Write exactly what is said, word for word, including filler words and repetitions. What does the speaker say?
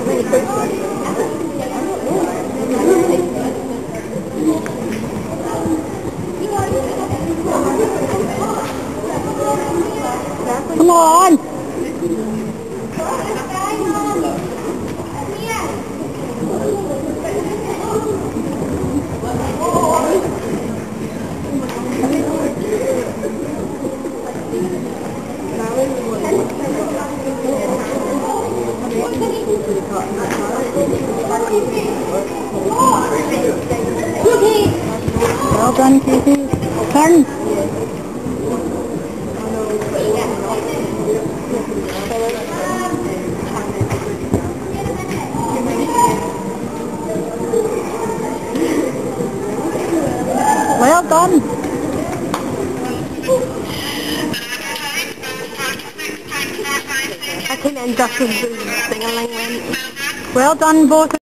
Come on. Well done, Katie. Turn. Well done. I came in just as the sing-a-ling went. Well done, both.